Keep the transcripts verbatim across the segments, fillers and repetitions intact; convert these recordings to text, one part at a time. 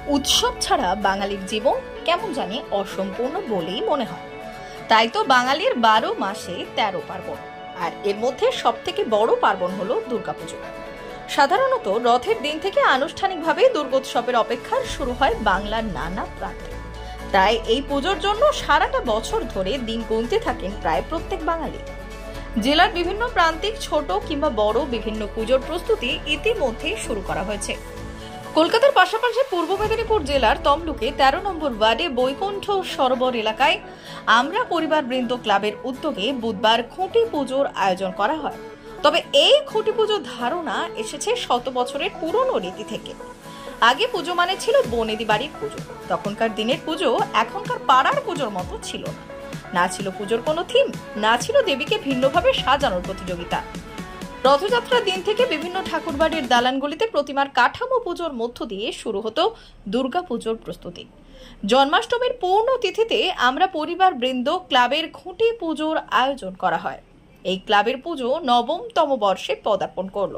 উৎসব ছাড়া বাঙালির জীবন কেমন জানি অসম্পূর্ণ বলেই মনে হয়। তাই তো বাঙালির বারো মাসে তেরো পার্বণ, আর এর মধ্যে সব থেকে বড় পার্বণ হলো দুর্গাপুজো। সাধারণত রথের দিন থেকে আনুষ্ঠানিকভাবে দুর্গোৎসবের অপেক্ষা শুরু হয় বাংলার নানা প্রান্তে। তাই এই পুজোর জন্য সারাটা বছর ধরে দিন গুনতে থাকেন প্রায় প্রত্যেক বাঙালি। জেলার বিভিন্ন প্রান্তিক ছোট কিংবা বড় বিভিন্ন পুজোর প্রস্তুতি ইতিমধ্যেই শুরু করা হয়েছে। কলকাতার পাশাপাশি পূর্ব মেদিনীপুর জেলার তমলুকে তেরো নম্বর ওয়ার্ডে বৈকুণ্ঠ সরোবর এলাকায় আমরা পরিবার বৃন্দ ক্লাবের উদ্যোগে বুধবার খুঁটি পুজোর আয়োজন করা হয়। তবে এই খুঁটি পুজোর ধারণা এসেছে শত বছরের পুরনো রীতি থেকে। আগে পুজো মানে ছিল বনেদি বাড়ির পুজো। তখনকার দিনের পুজো এখনকার পাড়ার পুজোর মতো ছিল না। না ছিল পুজোর কোনো থিম, না ছিল দেবীকে ভিন্নভাবে সাজানোর প্রতিযোগিতা। রথযাত্রার দিন থেকে বিভিন্ন ঠাকুরবাড়ির দালানগুলিতে প্রতিমার কাঠামো পুজোর মধ্য দিয়ে শুরু হতো দুর্গা পুজোর প্রস্তুতি। জন্মাষ্টমীর পূর্ণ তিথিতে আমরা পরিবার বৃন্দ ক্লাবের খুঁটি পুজোর আয়োজন করা হয়। এই ক্লাবের পুজো নবমতম বর্ষে পদার্পণ করলো।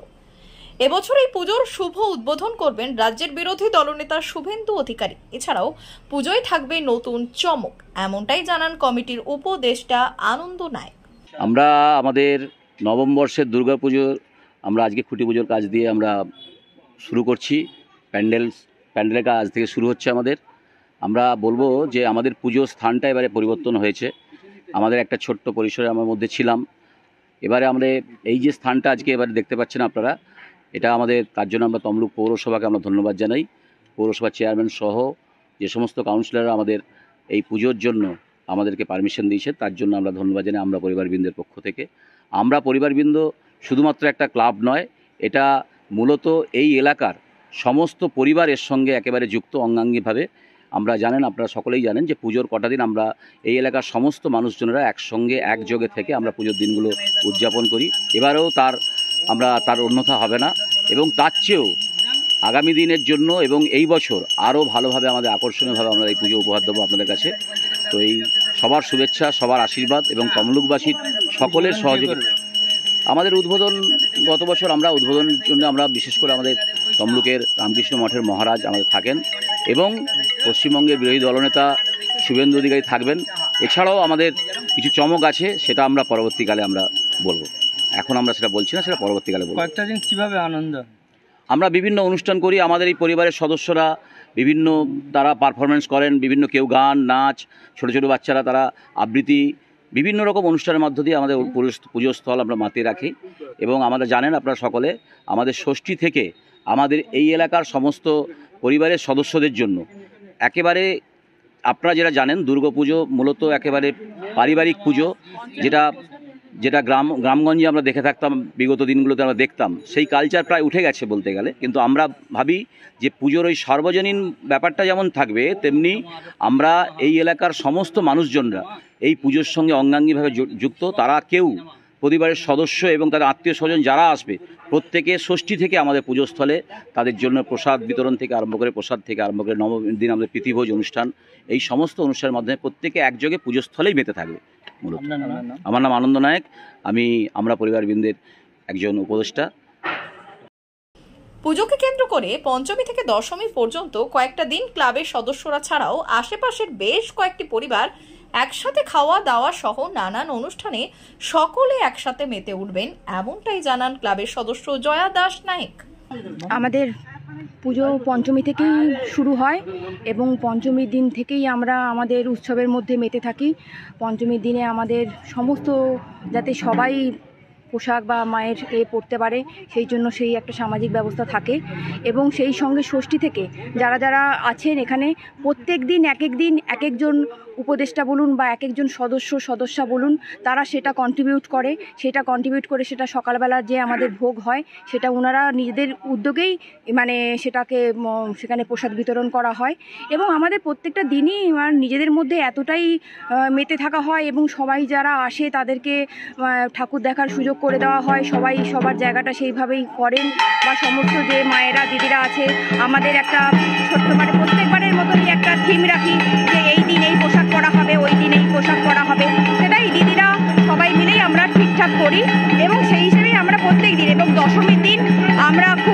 এবছর এই পুজোর শুভ উদ্বোধন করবেন রাজ্যের বিরোধী দলনেতা শুভেন্দু অধিকারী। এছাড়াও পুজোয় থাকবে নতুন চমক, এমনটাই জানান কমিটির উপদেষ্টা আনন্দ নায়ক। আমরা আমাদের নবম বর্ষের দুর্গা পুজো আমরা আজকে খুঁটি পুজোর কাজ দিয়ে আমরা শুরু করছি। প্যান্ডেল প্যান্ডেলের কাজ আজ থেকে শুরু হচ্ছে আমাদের। আমরা বলবো যে আমাদের পুজোর স্থানটা এবারে পরিবর্তন হয়েছে। আমাদের একটা ছোট্ট পরিসরে আমার মধ্যে ছিলাম, এবারে আমরা এই যে স্থানটা আজকে এবারে দেখতে পাচ্ছেন আপনারা, এটা আমাদের তার জন্য আমরা তমলুক পৌরসভাকে আমরা ধন্যবাদ জানাই। পৌরসভার চেয়ারম্যান সহ যে সমস্ত কাউন্সিলররা আমাদের এই পুজোর জন্য আমাদেরকে পারমিশন দিয়েছে, তার জন্য আমরা ধন্যবাদ জানাই আমরা পরিবারবৃন্দের পক্ষ থেকে। আমরা পরিবারবৃন্দ শুধুমাত্র একটা ক্লাব নয়, এটা মূলত এই এলাকার সমস্ত পরিবারের সঙ্গে একেবারে যুক্ত অঙ্গাঙ্গিভাবে। আমরা জানেন, আপনারা সকলেই জানেন যে পুজোর কটা দিন আমরা এই এলাকার সমস্ত মানুষজনেরা একসঙ্গে একযোগে থেকে আমরা পুজোর দিনগুলো উদযাপন করি। এবারেও তার আমরা তার অন্যথা হবে না, এবং তার চেয়েও আগামী দিনের জন্য এবং এই বছর আরও ভালোভাবে আমাদের আকর্ষণীয়ভাবে আমরা এই পুজো উপহার দেবো আপনাদের কাছে। তো এই সবার শুভেচ্ছা, সবার আশীর্বাদ এবং তমলুকবাসীর সকলের সহযোগিতা। আমাদের উদ্বোধন গত বছর আমরা উদ্বোধনের জন্য আমরা বিশেষ করে আমাদের তমলুকের রামকৃষ্ণ মঠের মহারাজ আমাদের থাকেন, এবং পশ্চিমবঙ্গের বিরোধী দলনেতা শুভেন্দু অধিকারী থাকবেন। এছাড়াও আমাদের কিছু চমক আছে, সেটা আমরা পরবর্তীকালে আমরা বলবো। এখন আমরা সেটা বলছি না, সেটা পরবর্তীকালে বলবো। কয়েকটা দিন কীভাবে আনন্দ আমরা বিভিন্ন অনুষ্ঠান করি। আমাদের এই পরিবারের সদস্যরা বিভিন্ন তারা পারফরমেন্স করেন, বিভিন্ন কেউ গান, নাচ, ছোটো ছোটো বাচ্চারা তারা আবৃত্তি, বিভিন্ন রকম অনুষ্ঠানের মধ্য দিয়ে আমাদের পুজোস্থল আমরা মাতিয়ে রাখি। এবং আমাদের জানেন আপনারা সকলে, আমাদের ষষ্ঠী থেকে আমাদের এই এলাকার সমস্ত পরিবারের সদস্যদের জন্য একেবারে, আপনারা যেটা জানেন দুর্গাপুজো মূলত একেবারে পারিবারিক পুজো, যেটা যেটা গ্রাম গ্রামগঞ্জে আমরা দেখে থাকতাম, বিগত দিনগুলোতে আমরা দেখতাম, সেই কালচার প্রায় উঠে গেছে বলতে গেলে। কিন্তু আমরা ভাবি যে পুজোর ওই সর্বজনীন ব্যাপারটা যেমন থাকবে, তেমনি আমরা এই এলাকার সমস্ত মানুষজনরা এই পুজোর সঙ্গে অঙ্গাঙ্গিভাবে যুক্ত। তারা কেউ পরিবারের সদস্য এবং তাদের আত্মীয় স্বজন যারা আসবে, প্রত্যেকে ষষ্ঠী থেকে আমাদের পুজোস্থলে তাদের জন্য প্রসাদ বিতরণ থেকে আরম্ভ করে প্রসাদ থেকে আরম্ভ করে নবম দিন আমাদের প্রীতিভোজ অনুষ্ঠান, এই সমস্ত অনুষ্ঠানের মাধ্যমে প্রত্যেকে একযোগে পুজোস্থলেই মেতে থাকবে। মূলত আমার নাম আনন্দ নায়ক, আমি আমরা পরিবারবৃন্দের একজন উপদেষ্টা। পুজোকে কেন্দ্র করে পঞ্চমী থেকে দশমী পর্যন্ত কয়েকটা দিন ক্লাবের সদস্যরা ছাড়াও আশেপাশের বেশ কয়েকটি পরিবার একসাথে খাওয়া দাওয়া সহ নানান অনুষ্ঠানে সকলে একসাথে মেতে উঠবেন, এমনটাই জানান ক্লাবের সদস্য জয়া দাস নায়েক। আমাদের পুজো পঞ্চমী থেকেই শুরু হয় এবং পঞ্চমীর দিন থেকেই আমরা আমাদের উৎসবের মধ্যে মেতে থাকি। পঞ্চমীর দিনে আমাদের সমস্ত যাতে সবাই পোশাক বা মায়ের এ পড়তে পারে, সেই জন্য সেই একটা সামাজিক ব্যবস্থা থাকে। এবং সেই সঙ্গে ষষ্ঠী থেকে যারা যারা আছেন এখানে, প্রত্যেক দিন এক এক দিন এক একজন উপদেষ্টা বলুন বা এক একজন সদস্য সদস্যা বলুন, তারা সেটা কন্ট্রিবিউট করে সেটা কন্ট্রিবিউট করে সেটা সকালবেলা যে আমাদের ভোগ হয় সেটা ওনারা নিজেদের উদ্যোগেই মানে সেটাকে সেখানে প্রসাদ বিতরণ করা হয়। এবং আমাদের প্রত্যেকটা দিনই নিজেদের মধ্যে এতটাই মেতে থাকা হয় এবং সবাই যারা আসে তাদেরকে ঠাকুর দেখার সুযোগ করে দেওয়া হয়। সবাই সবার জায়গাটা সেইভাবেই করেন, বা সমস্ত যে মায়েরা দিদিরা আছে আমাদের একটা ছোট্ট মানে প্রত্যেকবারের মতনই একটা থিম রাখি যে এই দিন এই পোশাক পরা হবে, ওই দিন এই পোশাক পরা হবে, সেটাই দিদিরা সবাই মিলেই আমরা ঠিকঠাক করি। এবং সেই হিসেবেই আমরা প্রত্যেক দিন, এবং দশমীর দিন আমরা খুব